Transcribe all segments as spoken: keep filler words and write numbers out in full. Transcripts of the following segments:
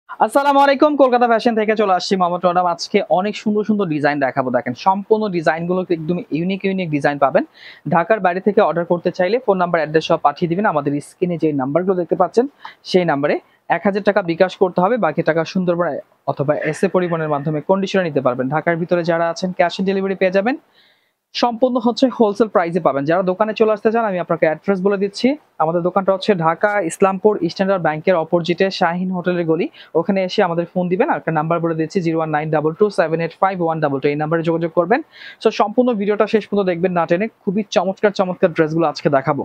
আসসালামু আলাইকুম, কলকাতা ফ্যাশন থেকে চলে আসছি মোহাম্মদ রোনাম। আজকে অনেক সুন্দর সুন্দর ডিজাইন দেখাবো। দেখেন সম্পূর্ণ ডিজাইনগুলো একদম ইউনিক ইউনিক ডিজাইন পাবেন। ঢাকার বাইরে থেকে অর্ডার করতে চাইলে ফোন নাম্বার অ্যাড্রেস সব পাঠিয়ে দিবেন। আমাদের স্ক্রিনে যে নাম্বারগুলো দেখতে পাচ্ছেন সেই নাম্বারে এক হাজার টাকা বিকাশ করতে হবে, বাকি টাকা সুন্দরবন অথবা এস এ পরিবহনের মাধ্যমে কন্ডিশনে নিতে পারবেন। ঢাকার ভিতরে যারা আছেন ক্যাশ অন ডেলিভারি পেয়ে যাবেন। সম্পূর্ণ হচ্ছে হোলসেল প্রাইসে পাবেন। যারা দোকানে চলে আসতে চান আমি আপনাকে অ্যাড্রেস বলে দিচ্ছি। আমাদের দোকানটা হচ্ছে ঢাকা ইসলামপুর স্ট্যান্ডার্ড ব্যাংকের অপোজিটে শাহিন হোটেলের গলি। ওখানে এসে আমাদের ফোন দিবেন। আর একটা নাম্বার বলে দিচ্ছি zero one nine double two seven eight five one double two, এই নাম্বারে যোগাযোগ করবেন। সো সম্পূর্ণ ভিডিওটা শেষ পর্যন্ত দেখবেন না টেনে। খুবই চমৎকার চমৎকার ড্রেসগুলো আজকে দেখাবো।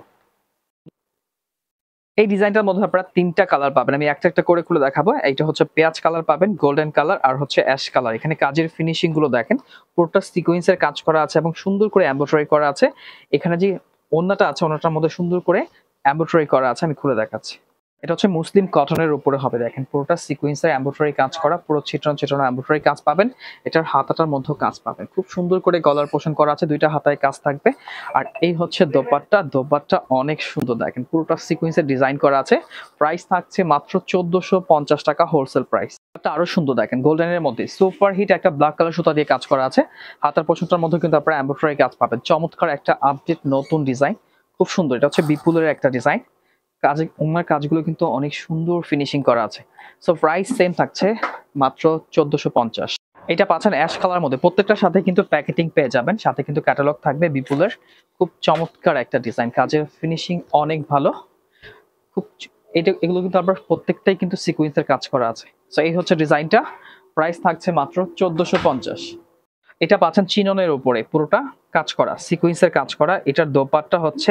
এই ডিজাইনটার মধ্যে আপনারা তিনটা কালার পাবেন, আমি একটা একটা করে খুলে দেখাবো। এইটা হচ্ছে পেঁয়াজ কালার পাবেন, গোল্ডেন কালার আর হচ্ছে অ্যাশ কালার। এখানে কাজের ফিনিশিং গুলো দেখেন, পুরোটা সিকোয়েন্সের কাজ করা আছে এবং সুন্দর করে এমব্রয়ডারি করা আছে। এখানে যে ওড়নাটা আছে ওড়নাটার মধ্যে সুন্দর করে এমব্রয়ডারি করা আছে, আমি খুলে দেখাচ্ছি। এটা হচ্ছে মুসলিম কটনের উপরে হবে। দেখেন পুরোটা সিকোয়েন্সের এমব্রয়ডারি কাজ করা, পুরো ছিটানো ছিটানো এমব্রয়ডারি কাজ পাবেন। এটার হাতাটার মধ্যেও কাজ পাবেন, খুব সুন্দর করে গলার পোষণ করা আছে, দুইটা হাতায় কাজ থাকবে। আর এই হচ্ছে দোপাট্টা, দোপাট্টা অনেক সুন্দর। দেখেন পুরোটা সিকোয়েন্সের ডিজাইন করা আছে। প্রাইস থাকছে মাত্র চোদ্দশো পঞ্চাশ টাকা হোলসেল প্রাইস। আরো সুন্দর দেখেন গোল্ডেনের মধ্যে সুপার হিট একটা ব্ল্যাক কালার সুতা দিয়ে কাজ করা আছে। হাতার পোষণটার মধ্যে কিন্তু আপনারা এমব্রয়ডারি কাজ পাবেন। চমৎকার একটা আপডেট নতুন ডিজাইন, খুব সুন্দর। এটা হচ্ছে বিপুলের একটা ডিজাইন। কাজে ওনার কাজগুলো কিন্তু অনেক সুন্দর ফিনিশিং করা আছে। সো প্রাইস সেম থাকছে মাত্র চোদ্দশো পঞ্চাশ। এটা পাচ্ছেন অ্যাশ কালার মধ্যে, প্রত্যেকটার সাথে কিন্তু প্যাকেটিং পেয়ে যাবেন, সাথে কিন্তু ক্যাটালগ থাকবে বিপুলের। খুব চমৎকার একটা ডিজাইন, কাজের ফিনিশিং অনেক ভালো। খুব এটা এগুলো কিন্তু আপনার প্রত্যেকটাই কিন্তু সিকোয়েন্সের কাজ করা আছে। সো এই হচ্ছে ডিজাইনটা, প্রাইস থাকছে মাত্র চোদ্দশো পঞ্চাশ। এটা পাচ্ছেন চিননের উপরে পুরোটা কাজ করা, সিকোয়েন্সের কাজ করা। এটার দোপাট্টা হচ্ছে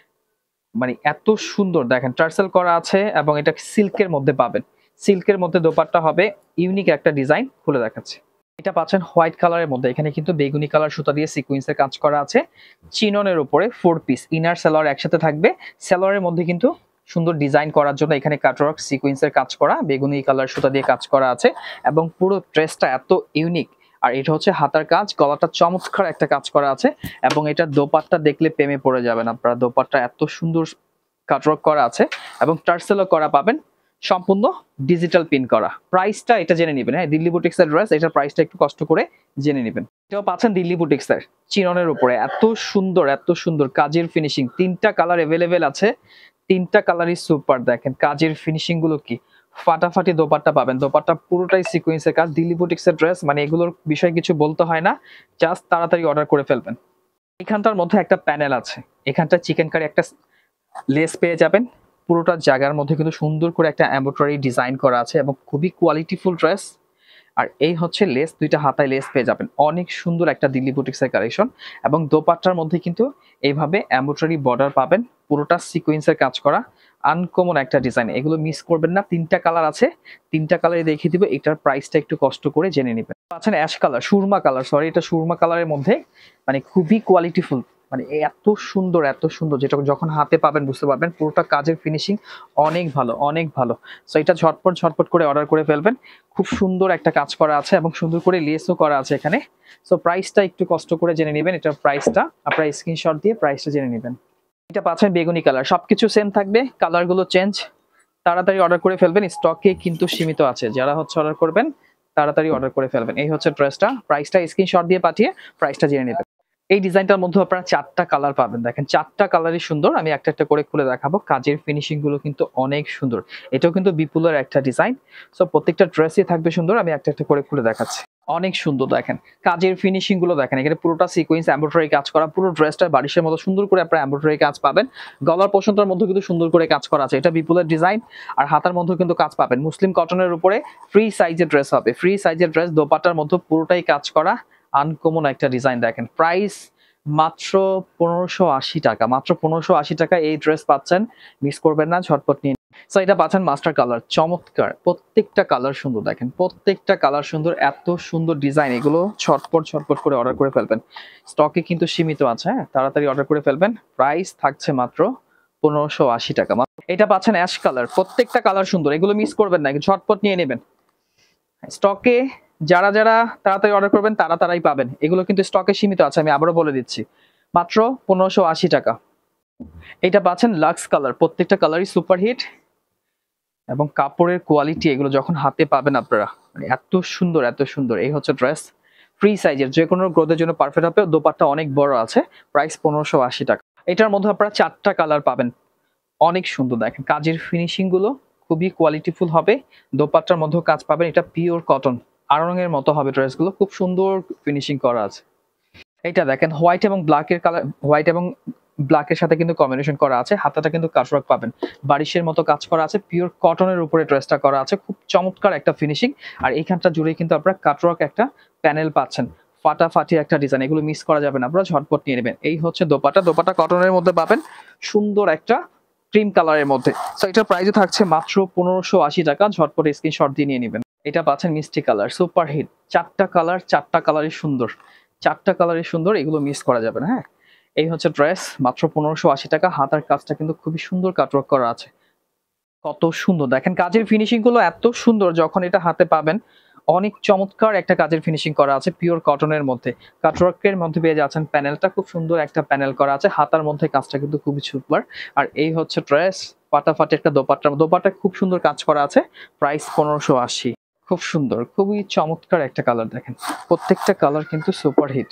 মানে এত সুন্দর, দেখেন টার্সেল করা আছে এবং এটা সিল্কের মধ্যে পাবেন। সিল্কের মধ্যে দোপাট্টা হবে, ইউনিক একটা ডিজাইন। খুলে দেখাচ্ছে। এটা পাচ্ছেন হোয়াইট কালারের মধ্যে, এখানে কিন্তু বেগুনি কালার সুতা দিয়ে সিকোয়েন্সের কাজ করা আছে। চিননের উপরে ফোর পিস ইনার সালোয়ার একসাথে থাকবে। সালোয়ারের মধ্যে কিন্তু সুন্দর ডিজাইন করার জন্য এখানে কাটওয়ার্ক সিকোয়েন্সের কাজ করা, বেগুনি কালার সুতা দিয়ে কাজ করা আছে এবং পুরো ড্রেসটা এত ইউনিক। আর এটা হচ্ছে হাতার কাজ, গলাটা চমৎকার একটা কাজ করা আছে এবং এটা দোপাট্টা দেখলে প্রেমে পড়ে যাবেন আপনারা। দোপাট্টা এত সুন্দর কাটওয়ার্ক করা আছে এবং টার্সেলও করা পাবেন, সম্পূর্ণ ডিজিটাল পিন করা। প্রাইসটা এটা জেনে নেবেন। হ্যাঁ, দিল্লি বুটিক্সের ড্রেস, এটার প্রাইসটা একটু কষ্ট করে জেনে নেবেন। এটাও পাচ্ছেন দিল্লি বুটিক্সের চিননের উপরে, এত সুন্দর এত সুন্দর কাজের ফিনিশিং। তিনটা কালার অ্যাভেলেবেল আছে, তিনটা কালারই সুপার। দেখেন কাজের ফিনিশিং গুলো কি ফাটাফাটি। দোপাট্টা পাবেন, দোপাট্টা পুরোটাই সিকোয়েন্সের কাজ। দিল্লি বুটিক্সের ড্রেস মানে এগুলোর বিষয়ে কিছু বলতে হয় না, জাস্ট তাড়াতাড়ি অর্ডার করে ফেলবেন। এখানটার মধ্যে একটা প্যানেল আছে, এখানটা চিকেন কারি একটা লেস পেয়ে যাবেন। পুরোটা জায়গার মধ্যে কিন্তু সুন্দর করে একটা এমব্রয়ডারি ডিজাইন করা আছে এবং খুবই কোয়ালিটিফুল ড্রেস। আর এই হচ্ছে লেস, দুইটা হাতায় লেস পেয়ে যাবেন। অনেক সুন্দর একটা দিল্লি বুটিক্সের কালেকশন এবং দোপাট্টার মধ্যে কিন্তু এইভাবে এমব্রয়ডারি বর্ডার পাবেন, পুরোটা সিকোয়েন্সের কাজ করা। আনকমন একটা ডিজাইন, এগুলো মিস করবেন না। তিনটা কালার আছে, তিনটা কালারে দেখিয়ে দিব। এটার প্রাইসটা একটু কষ্ট করে জেনে নেবেন। পাচ্ছেন অ্যাশ কালার, সুরমা কালার, সরি এটা সুরমা কালারের মধ্যে, মানে খুবই কোয়ালিটিফুল, মানে এত সুন্দর এত সুন্দর, যেটা যখন হাতে পাবেন বুঝতে পারবেন পুরোটা কাজের ফিনিশিং অনেক ভালো অনেক ভালো। সো এটা ঝটপট ঝটপট করে অর্ডার করে ফেলবেন। খুব সুন্দর একটা কাজ করা আছে এবং সুন্দর করে লেসও করা আছে এখানে। সো প্রাইসটা একটু কষ্ট করে জেনে নেবেন। এটার প্রাইসটা আপনারা স্ক্রিনশট দিয়ে প্রাইসটা জেনে নেবেন। এটা পাচ্ছেন বেগুনি কালার, সবকিছু সেম থাকবে, কালারগুলো চেঞ্জ। তাড়াতাড়ি অর্ডার করে ফেলবেন, স্টকে কিন্তু সীমিত আছে। যারা হচ্ছে অর্ডার করবেন তাড়াতাড়ি অর্ডার করে ফেলবেন। এই হচ্ছে ড্রেসটা, প্রাইসটা স্ক্রিনশট দিয়ে পাঠিয়ে প্রাইসটা জেনে নেবেন। এই ডিজাইনটার মধ্যে আপনারা চারটা কালার পাবেন। দেখেন চারটা কালারই সুন্দর, আমি একটা একটা করে খুলে দেখাবো। কাজের ফিনিশিং গুলো কিন্তু অনেক সুন্দর। এটাও কিন্তু বিপুলের একটা ডিজাইন। সো প্রত্যেকটা ড্রেসই থাকবে সুন্দর, আমি একটা একটা করে খুলে দেখাচ্ছি। অনেক সুন্দর দেখেন কাজের ফিনিশিং গুলো দেখেন। এখানে পুরোটা সিকোয়েন্স এমব্রয়ডারি কাজ করা, পুরো ড্রেসটা বারিশের মতো সুন্দর করে আপনারা এমব্রয়ডারি কাজ পাবেন। গলার পোষণটার মধ্যে কিন্তু সুন্দর করে কাজ করা আছে, এটা বিপুলের ডিজাইন। আর হাতার মধ্যে কিন্তু কাজ পাবেন মুসলিম কটনের উপরে। ফ্রি সাইজের ড্রেস হবে, ফ্রি সাইজের ড্রেস। দোপাট্টার মধ্যে পুরোটাই কাজ করা, আনকমন একটা ডিজাইন। দেখেন প্রাইস মাত্র পনেরোশো আশি টাকা, মাত্র পনেরোশো আশি টাকা এই ড্রেস পাচ্ছেন, মিস করবেন না, ঝটপট নিন। সো এটা পাচ্ছেন মাস্টার কালার, চমৎকার। প্রত্যেকটা কালার সুন্দর, দেখেন প্রত্যেকটা কালার সুন্দর, এত সুন্দর ডিজাইন। এগুলো ছটপট ছটপট করে অর্ডার করে ফেলবেন, স্টকে কিন্তু সীমিত আছে। হ্যাঁ, তাড়াতাড়ি অর্ডার করে ফেলবেন। প্রাইস থাকছে মাত্র পনেরোশো আশি টাকা। এটা পাচ্ছেন অ্যাশ কালার, প্রত্যেকটা কালার সুন্দর, এগুলো মিস করবেন না, ঝটপট নিয়ে নেবেন। স্টকে যারা যারা তাড়াতাড়ি অর্ডার করবেন তারা তারাই পাবেন। এগুলো কিন্তু স্টকে সীমিত আছে, আমি আবারও বলে দিচ্ছি। মাত্র পনেরোশো আশি টাকা। এটা পাচ্ছেন লাক্স কালার, প্রত্যেকটা কালারই সুপার হিট। এবং কাপড়ের কোয়ালিটি এগুলো যখন হাতে পাবেন আপনারা, মানে এত সুন্দর এত সুন্দর। এই হচ্ছে ড্রেস, ফ্রি সাইজের, যে কোনো গ্রোথের জন্য পারফেক্ট হবে। দোপাট্টা অনেক বড় আছে, প্রাইস পনেরোশো আশি টাকা। এটার মধ্যে আপনারা চারটা কালার পাবেন, অনেক সুন্দর। দেখেন কাজের ফিনিশিং গুলো খুবই কোয়ালিটিফুল হবে। দোপাট্টার মধ্যেও কাজ পাবেন, এটা পিওর কটন, আড়ং-এর মতো হবে ড্রেসগুলো, খুব সুন্দর ফিনিশিং করা আছে। এটা দেখেন হোয়াইট এবং ব্ল্যাকের কালার, হোয়াইট এবং ব্ল্যাকের সাথে কিন্তু কম্বিনেশন করা আছে। হাতাটা কিন্তু কাটওয়ার্ক পাবেন, বারিশের মতো কাজ করা আছে, পিওর কটনের উপরে ড্রেসটা করা আছে, খুব চমৎকার একটা ফিনিশিং। আর এইখানটা জুড়ে কিন্তু আপনারা কাটওয়ার্ক একটা প্যানেল পাচ্ছেন, ফাটাফাটি একটা ডিজাইন, এগুলো মিস করা যাবে না, আপনারা ঝটপট নিয়ে নেবেন। এই হচ্ছে দোপাটা, দোপাটা কটনের মধ্যে পাবেন, সুন্দর একটা ক্রিম কালারের মধ্যে। সো এটার প্রাইসও থাকছে মাত্র পনেরোশো আশি টাকা, ঝটপট স্ক্রিনশট দিয়ে নিয়ে নেবেন। এটা পাচ্ছেন মিষ্টি কালার, সুপার হিট, চারটা কালার, চারটা কালারই সুন্দর, চারটা কালারই সুন্দর, এগুলো মিস করা যাবে না। হ্যাঁ, এই হচ্ছে ড্রেস, মাত্র পনেরোশো আশি টাকা। হাতার কাজটা কিন্তু খুবই সুন্দর কাটওয়ার্ক করা আছে, কত সুন্দর দেখেন কাজের ফিনিশিং গুলো এত সুন্দর, যখন এটা হাতে পাবেন অনেক চমৎকার একটা কাজের ফিনিশিং করা আছে, পিওর কটনের মধ্যে কাটওয়ার্কের মধ্যে পেয়ে যাচ্ছেন। প্যানেলটা খুব সুন্দর একটা প্যানেল করা আছে, হাতার মধ্যে কাজটা কিন্তু খুবই সুন্দর। আর এই হচ্ছে ড্রেস, ফাটাফাটি একটা দোপাট্টা, দোপাট্টা খুব সুন্দর কাজ করা আছে, প্রাইস পনেরোশো আশি। খুব সুন্দর, খুবই চমৎকার একটা কালার, দেখেন প্রত্যেকটা কালার কিন্তু সুপার হিট।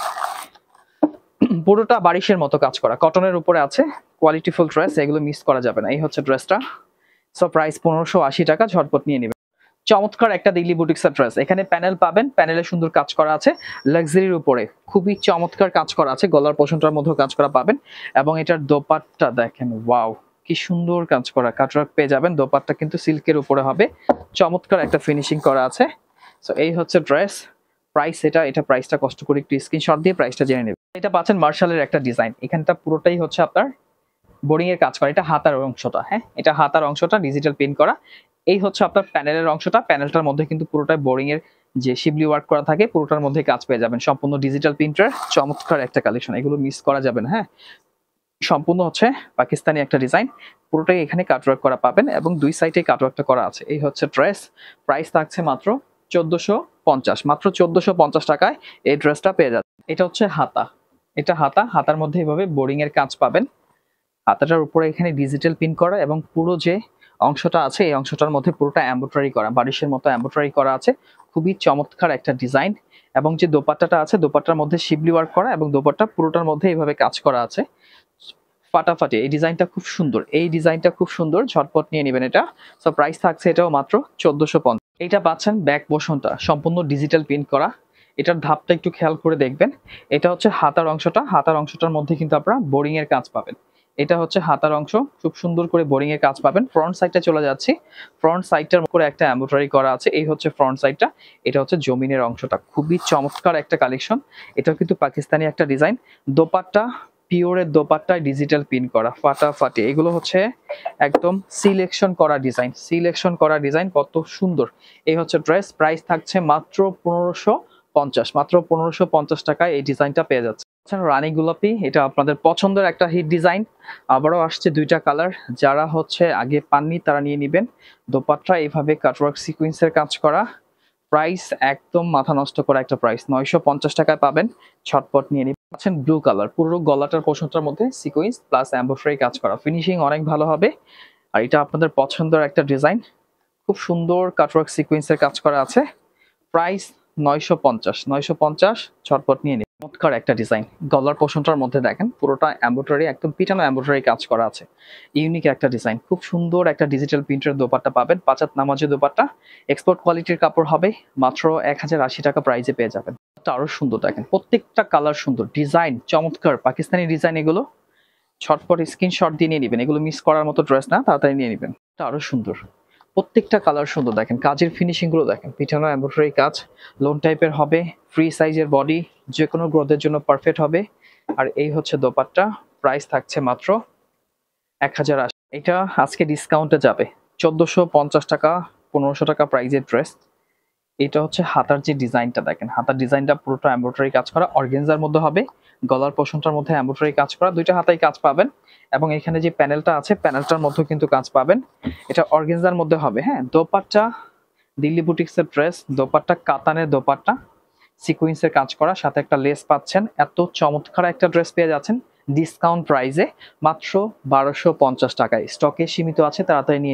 পুরোটা বারিশের মতো কাজ করা, কটনের উপরে আছে, কোয়ালিটিফুল ড্রেস, এগুলো মিস করা যাবে না। এই হচ্ছে ড্রেসটা, সো প্রাইস পনেরোশো আশি টাকা, ঝটপট নিয়ে নেবেন। চমৎকার একটা দিল্লি বুটিক্সের ড্রেস, এখানে প্যানেল পাবেন, প্যানেলে সুন্দর কাজ করা আছে, লাক্সারির উপরে খুবই চমৎকার কাজ করা আছে, গলার পোষণটার মধ্যে কাজ করা পাবেন। এবং এটার দোপাট্টা দেখেন, ওয়াও কি সুন্দর কাজ করা, কাটওয়ার্ক পেয়ে যাবেন। দোপাট্টা কিন্তু সিল্কের উপরে হবে, চমৎকার একটা ফিনিশিং করা আছে। সো এই হচ্ছে ড্রেস, প্রাইস এটা, এটা প্রাইসটা কষ্ট করে একটু স্ক্রিনশট দিয়ে প্রাইসটা জেনে নেবেন। এটা পাচ্ছেন মার্শালের একটা ডিজাইন, এখানটা পুরোটাই হচ্ছে আপনার বোরিং এর কাজ করা, এটা হাতার অংশটা, হ্যাঁ এটা হাতার অংশটা ডিজিটাল প্রিন্ট করা। এই হচ্ছে আপনার প্যানেলের অংশটা, প্যানেলটার মধ্যে কিন্তু পুরোটাই বোরিং এর যে শিবলি ওয়ার্ক করা থাকে, পুরোটার মধ্যে কাজ পেয়ে যাবেন, সম্পূর্ণ ডিজিটাল প্রিন্টার, চমৎকার একটা কালেকশন, এগুলো মিস করা যাবে না। হ্যাঁ, সম্পূর্ণ হচ্ছে পাকিস্তানি একটা ডিজাইন, পুরোটাই এখানে কাটওয়ার্ক করা পাবেন এবং দুই সাইডে কাটওয়ার্কটা করা আছে। এই হচ্ছে ড্রেস, প্রাইস থাকছে মাত্র চোদ্দশো পঞ্চাশ, মাত্র চোদ্দশো পঞ্চাশ টাকায় এই ড্রেসটা পেয়ে যাচ্ছে। এটা হচ্ছে হাতা, এটা হাতা, হাতার মধ্যে এইভাবে বোরিং এর কাজ পাবেন, হাতাটার উপরে এখানে ডিজিটাল পিন করা এবং পুরো যে অংশটা আছে এই অংশটার মধ্যে পুরোটা এমব্রয়ডারি করা, বারিশের মতো এমব্রয়ডারি করা আছে, খুবই চমৎকার একটা ডিজাইন। এবং যে দোপাট্টাটা আছে, দোপাট্টার মধ্যে শিবলি ওয়ার্ক করা এবং দোপাট্টা পুরোটার মধ্যে এইভাবে কাজ করা আছে, ফাটাফাটি। এই ডিজাইনটা খুব সুন্দর, এই ডিজাইনটা খুব সুন্দর, ঝটপট নিয়ে নেবেন এটা। সো প্রাইস থাকছে এটাও মাত্র চোদ্দশো পঞ্চাশ। এইটা পাচ্ছেন ব্যাক পোর্শনটা সম্পূর্ণ ডিজিটাল প্রিন্ট করা, এটার ধাপটা একটু খেয়াল করে দেখবেন। এটা হচ্ছে হাতার অংশটা, হাতার অংশটার মধ্যে কিন্তু আপনারা বোরিং এর কাজ পাবেন, এটা হচ্ছে হাতার অংশ, খুব সুন্দর করে বোরিং এর কাজ পাবেন। ফ্রন্ট সাইডটা চলে যাচ্ছি, ফ্রন্ট সাইডটার উপরে একটা এমব্রয়ডারি করা আছে, এই হচ্ছে ফ্রন্ট সাইডটা। এটা হচ্ছে জমিনের অংশটা, খুবই চমৎকার একটা কালেকশন, এটাও কিন্তু পাকিস্তানি একটা ডিজাইন। দোপাট্টা পিওরের দোপাট্টায় ডিজিটাল পিন করা, ফাটাফাটি, এগুলো হচ্ছে একদম সিলেকশন করা ডিজাইন, সিলেকশন করা ডিজাইন, কত সুন্দর। এই হচ্ছে ড্রেস, প্রাইস থাকছে মাত্র পনেরোশো পঞ্চাশ, মাত্র পনেরোশো পঞ্চাশ টাকায় এই ডিজাইনটা পেয়ে যাচ্ছে। রানী গোলাপি, এটা আপনাদের পছন্দের একটা হিট ডিজাইন, আবারও আসছে দুইটা কালার, যারা হচ্ছে আগে পাননি তারা নিয়ে নেবেন। দোপাট্টা এইভাবে কাটওয়ার্ক সিকুয়েন্সের কাজ করা, প্রাইস একদম মাথা নষ্ট করা একটা প্রাইস, নয়শো পঞ্চাশ টাকায় পাবেন, ছটপট নিয়ে নিবেন। পাচ্ছেন ব্লু কালার, পুরো গলাটার পোর্শনটার মধ্যে সিকুয়েন্স প্লাস এমব্রয়ডারি কাজ করা, ফিনিশিং অনেক ভালো হবে। আর এটা আপনাদের পছন্দের একটা ডিজাইন, খুব সুন্দর কাটওয়ার্ক সিকুয়েন্সের কাজ করা আছে, প্রাইস নয়শো পঞ্চাশ, নয়শো পঞ্চাশ, ছটপট নিয়ে নিন। চমৎকার একটা ডিজাইন, গলার পোর্শনটার মধ্যে দেখেন পুরোটা এমব্রয়ডারি, একদম পিটানো এমব্রয়ডারি কাজ করা আছে, ইউনিক একটা ডিজাইন, খুব সুন্দর একটা ডিজিটাল প্রিন্টের দোপাট্টা পাবেন, পাঁচাত নামাজে দোপাট্টা, এক্সপোর্ট কোয়ালিটির কাপড় হবে, মাত্র এক হাজার আশি টাকা প্রাইসে পেয়ে যাবেন। আরো সুন্দর দেখেন, প্রত্যেকটা কালার সুন্দর, ডিজাইন চমৎকার, পাকিস্তানি ডিজাইন, এগুলো ছটপট স্ক্রিনশট দিয়ে নিয়ে নেবেন, এগুলো মিস করার মতো ড্রেস না, তাড়াতাড়ি নিয়ে নেবেন। আরো সুন্দর, প্রত্যেকটা কালার সুন্দর, দেখেন কাজের ফিনিশিং গুলো দেখেন, পিটানো এমব্রয়ডারি কাজ, লোন টাইপের হবে, ফ্রি সাইজের বডি, যে কোনো গ্রোথের জন্য পারফেক্ট হবে। আর এই হচ্ছে দোপাট্টা, প্রাইস থাকছে মাত্র এক হাজার আশি। এটা আজকে ডিসকাউন্টে যাবে, চোদ্দশো পঞ্চাশ টাকা, পনেরোশো টাকা প্রাইজের ড্রেস। এটা হচ্ছে হাতার যে ডিজাইনটা দেখেন, হাতার ডিজাইনটা পুরোটা এমব্রয়ডারি কাজ করা, অর্গেনজার মধ্যে হবে, গলার পোর্শনটার মধ্যে এমব্রয়ডারি কাজ করা, দুইটা হাতায় কাজ পাবেন। এবং এখানে যে প্যানেলটা আছে, প্যানেলটার মধ্যে কিন্তু কাজ পাবেন, এটা অর্গেনজার মধ্যে হবে। হ্যাঁ, দোপাট্টা দিল্লি বুটিক্সের ড্রেস, দোপাট্টা কাতানের দোপাট্টা, সিকুয়েন্সের কাজ করা, সাথে একটা লেস পাচ্ছেন, এত চমৎকার একটা ড্রেস পেয়ে যাচ্ছেন ডিসকাউন্ট প্রাইসে, মাত্র বারোশো পঞ্চাশ টাকায়, স্টকে সীমিত আছে, তাড়াতাড়ি নিয়ে নেবেন।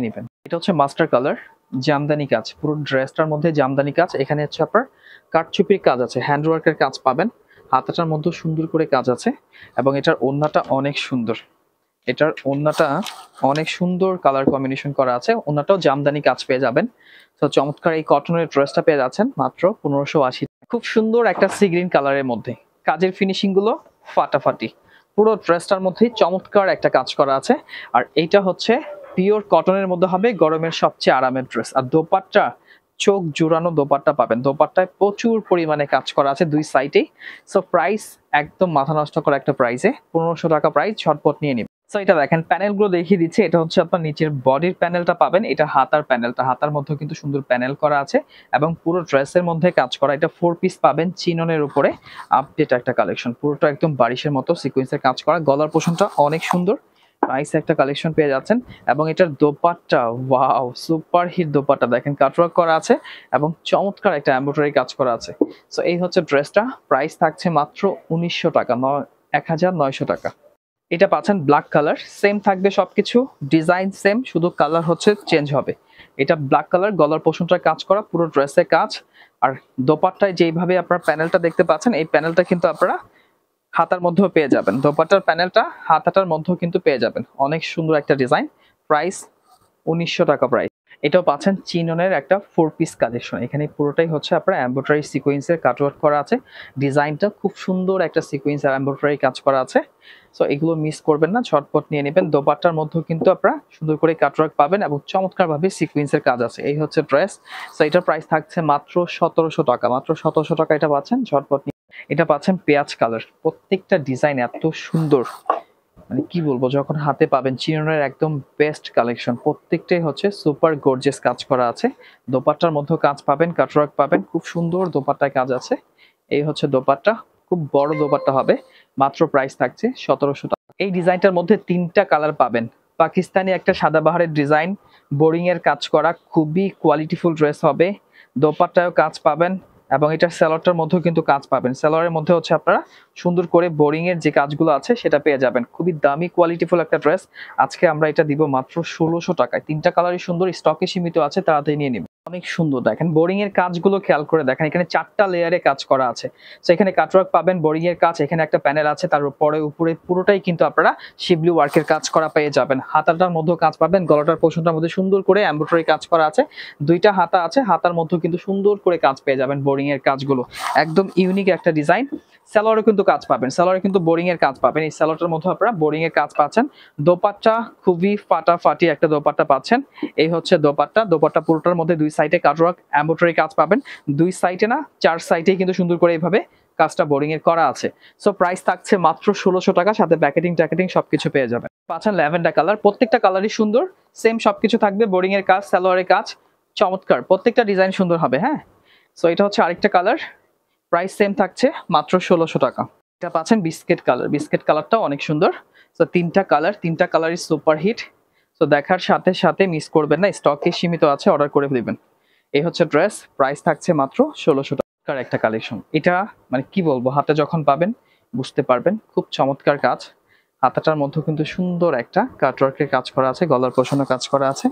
এটা হচ্ছে মাস্টার কালার, জামদানি কাজ, পুরো ড্রেসটার মধ্যে জামদানি কাজ। এখানে হচ্ছে আপনার কারচুপির কাজ আছে, হ্যান্ডওয়ার্কের কাজ পাবেন। হাতাটার মধ্যে সুন্দর করে কাজ আছে এবং এটার ওড়নাটা অনেক সুন্দর। এটার ওড়নাটা অনেক সুন্দর কালার কম্বিনেশন করা আছে, ওড়নাটাও জামদানি কাজ পেয়ে যাবেন। তো চমৎকার এই কটনের ড্রেসটা পেয়ে যাচ্ছেন মাত্র পনেরোশো আশি। খুব সুন্দর একটা সি গ্রিন কালারের মধ্যে, কাজের ফিনিশিং গুলো ফাটাফাটি, পুরো ড্রেসটার মধ্যেই চমৎকার একটা কাজ করা আছে। আর এইটা হচ্ছে পিওর কটনের মধ্যে হবে, গরমের সবচেয়ে আরামের ড্রেস। আর দোপাট্টা চোখ জোড়ানো দোপাট্টা পাবেন, দোপাট্টায় প্রচুর পরিমাণে কাজ করা আছে দুই সাইডেই। সো প্রাইস একদম মাথা নষ্ট করা একটা প্রাইসে, পনেরোশো টাকা প্রাইস, ঝটপট নিয়ে নিন। সো এটা দেখেন, প্যানেলগুলো দেখিয়ে দিচ্ছে। এটা হচ্ছে আপনার নিচের বডির প্যানেলটা পাবেন, এটা হাতার প্যানেলটা, হাতার মধ্যে কিন্তু সুন্দর প্যানেল করা আছে এবং পুরো ড্রেসের মধ্যে কাজ করা। এটা ফোর পিস পাবেন চিননের উপরে, আপডেট একটা কালেকশন, পুরোটা একদম বারিশের মতো সিকোয়েন্সের কাজ করা। গলার পোষণটা অনেক সুন্দর, নাইস একটা কালেকশন পেয়ে যাচ্ছেন। এবং এটার dupatta, wow super hit dupatta, দেখেন কাটওয়ার্ক করা আছে এবং চমৎকার একটা এমব্রয়ডারি কাজ করা আছে। সো এই হচ্ছে ড্রেসটা, প্রাইস থাকছে মাত্র উনিশশো টাকা, নয় এক হাজার নয়শো টাকা। এটা পাচ্ছেন ব্ল্যাক কালার, সেম থাকবে সবকিছু, ডিজাইন সেম, শুধু কালার হচ্ছে চেঞ্জ হবে। এটা ব্ল্যাক কালার, গলার পোষণটা কাজ করা, পুরো ড্রেসে কাজ। আর দোপাট্টায় যেইভাবে আপনার প্যানেলটা দেখতে পাচ্ছেন, এই প্যানেলটা কিন্তু আপনারা হাতার মধ্যেও পেয়ে যাবেন। দোপাট্টার প্যানেলটা হাতাটার মধ্যেও কিন্তু পেয়ে যাবেন, অনেক সুন্দর একটা ডিজাইন। প্রাইস উনিশশো টাকা প্রাইস। এটাও পাচ্ছেন চিননের একটা ফোর পিস কালেকশন, এখানে পুরোটাই হচ্ছে আপনার এমব্রয়ডারি সিকোয়েন্সের কাটওয়ার্ক করা আছে। ডিজাইনটা খুব সুন্দর একটা সিকোয়েন্স আর এমব্রয়ডারি কাজ করা আছে। সো এগুলো মিস করবেন না, ঝটপট নিয়ে নেবেন। দোপাট্টার মধ্যেও কিন্তু আপনারা সুন্দর করে কাটওয়ার্ক পাবেন এবং চমৎকারভাবে সিকোয়েন্সের কাজ আছে। এই হচ্ছে ড্রেস। সো এটার প্রাইস থাকছে মাত্র সতেরোশো টাকা, মাত্র সতেরোশো টাকা এটা পাচ্ছেন, ঝটপট। এটা পাচ্ছেন পেঁয়াজ কালার, প্রত্যেকটা ডিজাইন এত সুন্দর, মানে কি বলবো, যখন হাতে পাবেন চিননের একদম বেস্ট কালেকশন। প্রত্যেকটাই হচ্ছে সুপার গর্জিয়াস কাজ করা আছে। দোপাট্টার মধ্যে কাজ পাবেন, কাটওয়ার্ক পাবেন, খুব সুন্দর দোপাট্টায় কাজ আছে। এই হচ্ছে দোপাট্টা, খুব বড় দোপাট্টা হবে, মাত্র প্রাইস থাকছে সতেরোশো টাকা। এই ডিজাইনটার মধ্যে তিনটা কালার পাবেন। পাকিস্তানি একটা সাদাবাহারের ডিজাইন, বোরিং এর কাজ করা, খুবই কোয়ালিটিফুল ড্রেস হবে। দোপাট্টায়ও কাজ পাবেন এবং এটা সালোয়ারটার মধ্যেও কিন্তু কাজ পাবেন। সালোয়ারের মধ্যে হচ্ছে আপনারা সুন্দর করে বোরিং এর যে কাজগুলো আছে সেটা পেয়ে যাবেন। খুবই দামি কোয়ালিটিফুল একটা ড্রেস। আজকে আমরা এটা দিব মাত্র ষোলোশো টাকায়। তিনটা কালারই সুন্দর, স্টকে সীমিত আছে, তাড়াতাড়ি নিয়ে নিবেন। অনেক সুন্দর, দেখেন বোরিং এর কাজগুলো খেয়াল করে দেখেন, এখানে চারটা লেয়ারে কাজ করা আছে। তো এখানে কাটওয়ার্ক পাবেন, বোরিং এর কাজ, এখানে একটা প্যানেল আছে, তার উপরে উপরে পুরোটাই কিন্তু আপনারা শিবলি ওয়ার্কের কাজ করা পেয়ে যাবেন। হাতাটার মধ্যেও কাজ পাবেন, গলাটার পোর্শনটার মধ্যে সুন্দর করে এমব্রয়ডারি কাজ করা আছে। দুইটা হাতা আছে, হাতার মধ্যেও কিন্তু সুন্দর করে কাজ পেয়ে যাবেন। বোরিং এর কাজগুলো একদম ইউনিক একটা ডিজাইন। সালোয়ারে কিন্তু কাজ পাবেন, সালোয়ারে কিন্তু বোরিং এর কাজ পাবেন। এই সালোয়ারটার মধ্যে আপনারা বোরিং এর কাজ পাচ্ছেন। দোপাট্টা খুবই ফাটাফাটি একটা দোপাট্টা পাচ্ছেন। এই হচ্ছে দোপাট্টা, দোপাট্টা পুরোটার মধ্যে দুই সাইডে কাটওয়ার্ক এমব্রয়ডারি কাজ পাবেন। দুই সাইডে না, চার সাইডে কিন্তু সুন্দর করে এইভাবে কাজটা বোরিং এর করা আছে। সো প্রাইস থাকছে মাত্র ষোলোশো টাকা, সাথে প্যাকেটিং ট্যাকেটিং সবকিছু পেয়ে যাবেন। পাচ্ছেন ল্যাভেন্ডার কালার, প্রত্যেকটা কালারই সুন্দর, সেম সবকিছু থাকবে, বোরিং এর কাজ, সালোয়ারের কাজ, চমৎকার, প্রত্যেকটা ডিজাইন সুন্দর হবে। হ্যাঁ, সো এটা হচ্ছে আরেকটা কালার, প্রাইস সেম থাকছে মাত্র ষোলোশো টাকা। এটা পাচ্ছেন বিস্কিট কালার, বিস্কিট কালারটাও অনেক সুন্দর। সো তিনটা কালার, তিনটা কালারই সুপার হিট। সো দেখার সাথে সাথে মিস করবেন না, স্টকে সীমিত আছে, অর্ডার করে দিবেন। এই হচ্ছে ড্রেস, প্রাইস থাকছে মাত্র ষোলোশো টাকার একটা কালেকশন। এটা মানে কি বলবো, হাতে যখন পাবেন বুঝতে পারবেন, খুব চমৎকার কাজ। হাতাটার মধ্যে কিন্তু সুন্দর একটা কাটওয়ার্কের কাজ করা আছে, গলার পোষণও কাজ করা আছে।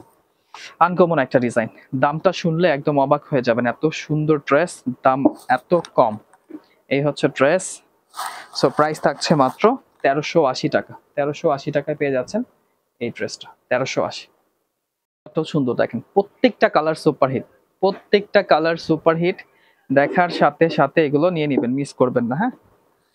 আনকমন একটা ডিজাইন, দামটা শুনলে একদম অবাক হয়ে যাবেন, এত সুন্দর ড্রেস, দাম এত কম। এই হচ্ছে ড্রেস। সো প্রাইস থাকছে মাত্র তেরোশো আশি টাকা, তেরোশো আশি টাকায় পেয়ে যাচ্ছেন এই ড্রেসটা, তেরোশো আশি। এত সুন্দর, দেখেন প্রত্যেকটা কালার সুপার হিট, প্রত্যেকটা কালার সুপার হিট। দেখার সাথে সাথে এগুলো নিয়ে নেবেন, মিস করবেন না। হ্যাঁ,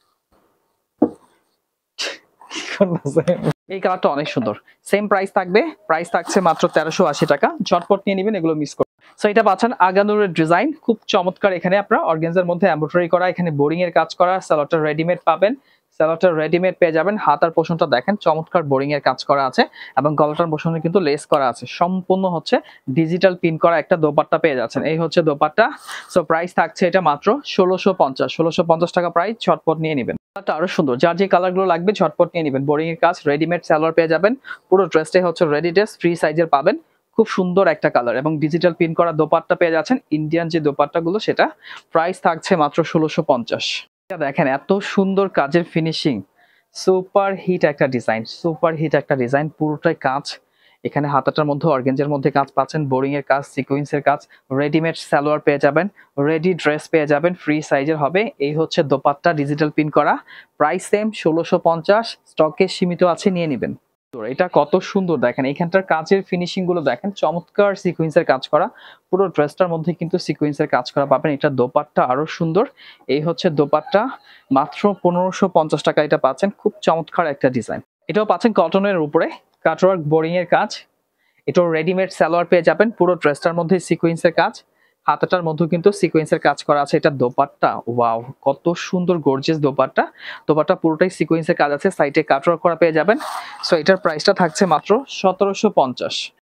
এই কালারটা অনেক সুন্দর, সেম প্রাইস থাকবে, প্রাইস থাকছে মাত্র তেরোশো আশি টাকা, ঝটপট নিয়ে নেবেন, এগুলো মিস করবেন। সো এটা পাচ্ছেন আগানুরের ডিজাইন, খুব চমৎকার। এখানে আপনারা অর্গানজার মধ্যে এমব্রয়ডারি করা, এখানে বোরিং এর কাজ করা, সালোয়ারটা রেডিমেড পাবেন, সালোয়ারটা রেডিমেড পেয়ে যাবেন। হাতার পোষণটা দেখেন চমৎকার বোরিং এর কাজ করা আছে এবং গলাটার পোষণে কিন্তু লেস করা আছে। সম্পূর্ণ হচ্ছে ডিজিটাল পিন করা একটা দোপাট্টা পেয়ে যাচ্ছেন। এই হচ্ছে দোপাট্টা। সো প্রাইস থাকছে এটা মাত্র ষোলোশো পঞ্চাশ, ষোলোশো পঞ্চাশ টাকা প্রাইস, ঝটপট নিয়ে নেবেন। আরো সুন্দর, যার যে কালার গুলো লাগবে ঝটপট নিয়ে নেবেন। বোরিং এর কাজ, রেডিমেড সালোয়ার পেয়ে যাবেন, পুরো ড্রেসটাই হচ্ছে রেডি ড্রেস, ফ্রি সাইজের পাবেন। খুব সুন্দর একটা কালার এবং ডিজিটাল পিন করা দোপাট্টা পেয়ে যাচ্ছেন, ইন্ডিয়ান যে দোপাট্টা গুলো সেটা। প্রাইস থাকছে মাত্র ষোলোশো পঞ্চাশ। দেখেন এত সুন্দর কাজের ফিনিশিং, সুপার হিট একটা ডিজাইন, সুপার হিট একটা ডিজাইন, পুরোটাই কাজ। এখানে হাতাটার মধ্যে অর্গেঞ্জের মধ্যে কাজ পাচ্ছেন, বোরিং এর কাজ, সিকোয়েন্সের কাজ, রেডিমেড সালোয়ার পেয়ে যাবেন, রেডি ড্রেস পেয়ে যাবেন, ফ্রি সাইজের হবে। এই হচ্ছে দোপাট্টা, ডিজিটাল প্রিন্ট করা, প্রাইস সেম ষোলোশো পঞ্চাশ, স্টকে সীমিত আছে, নিয়ে নেবেন। তো এটা কত সুন্দর দেখেন, এখানটার কাজের ফিনিশিং গুলো দেখেন, চমৎকার সিকোয়েন্সের কাজ করা, পুরো ড্রেসটার মধ্যে কিন্তু সিকোয়েন্সের কাজ করা পাবেন। এটা দোপাট্টা আরো সুন্দর, এই হচ্ছে দোপাট্টা, মাত্র পনেরোশো পঞ্চাশ টাকা এটা পাচ্ছেন, খুব চমৎকার একটা ডিজাইন। এটাও পাচ্ছেন কটনের উপরে, কাটওয়ার্ক বোরিং এর কাজ, এটাও রেডিমেড সালোয়ার পেয়ে যাবেন, পুরো ড্রেসটার মধ্যে সিকোয়েন্সের কাজ, হাতাটার মধ্যে কিন্তু সিকোয়েন্সের কাজ করা আছে। এটা দোপাট্টা, ওয়াও কত সুন্দর গর্জিয়াস দোপাট্টা, দোপাট্টা পুরোটাই সিকোয়েন্সের কাজ আছে, সাইডে কাটওয়ার্ক করা পেয়ে যাবেন। সো এটার প্রাইসটা থাকছে মাত্র সতেরোশো পঞ্চাশ।